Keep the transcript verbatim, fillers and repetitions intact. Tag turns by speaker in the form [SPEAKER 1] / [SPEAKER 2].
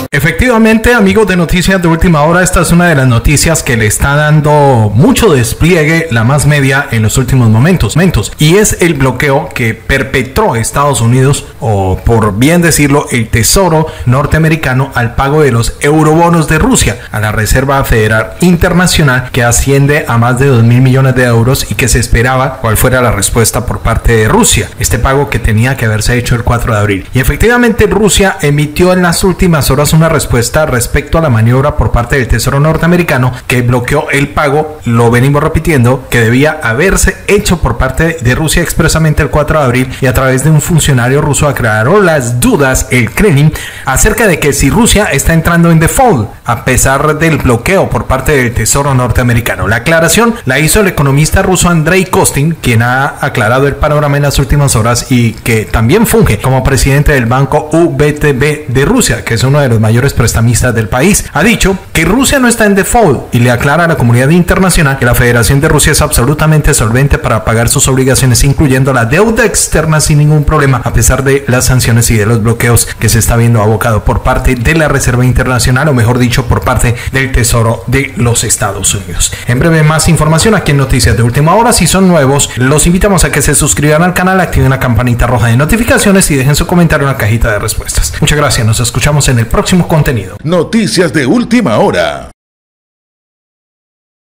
[SPEAKER 1] Efectivamente, amigos de Noticias de Última Hora, esta es una de las noticias que le está dando mucho despliegue la más media en los últimos momentos, momentos y es el bloqueo que perpetró Estados Unidos, o por bien decirlo, el Tesoro norteamericano, al pago de los eurobonos de Rusia a la Reserva Federal Internacional, que asciende a más de dos mil millones de euros y que se esperaba cuál fuera la respuesta por parte de Rusia. Este pago que tenía que haberse hecho el cuatro de abril. Y efectivamente Rusia emitió en las últimas horas una respuesta respecto a la maniobra por parte del Tesoro norteamericano que bloqueó el pago, lo venimos repitiendo, que debía haberse hecho por parte de Rusia expresamente el cuatro de abril, y a través de un funcionario ruso aclaró las dudas el Kremlin acerca de que si Rusia está entrando en default a pesar del bloqueo por parte del Tesoro norteamericano. La aclaración la hizo el economista ruso Andrei Kostin, quien ha aclarado el panorama en las últimas horas y que también funge como presidente del banco U B T B de Rusia, que es uno de los mayores prestamistas del país. Ha dicho que Rusia no está en default y le aclara a la comunidad internacional que la Federación de Rusia es absolutamente solvente para pagar sus obligaciones, incluyendo la deuda externa, sin ningún problema, a pesar de las sanciones y de los bloqueos que se está viendo abocado por parte de la Reserva Internacional, o mejor dicho, por parte del Tesoro de los Estados Unidos. En breve, más información aquí en Noticias de Última Hora. Si son nuevos, los invitamos a que se suscriban al canal, activen la campanita roja de notificaciones y dejen su comentario en la cajita de respuestas. Muchas gracias, nos escuchamos en el próximo contenido.
[SPEAKER 2] Noticias de Última Hora.